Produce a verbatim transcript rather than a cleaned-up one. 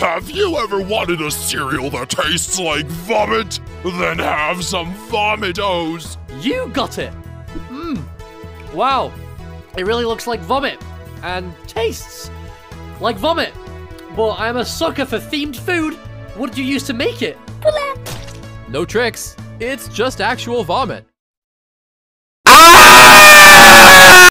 Have you ever wanted a cereal that tastes like vomit? Then have some Vomitos. You got it. Mmm. Wow. It really looks like vomit and tastes like vomit. But I'm a sucker for themed food. What did you use to make it? No tricks. It's just actual vomit.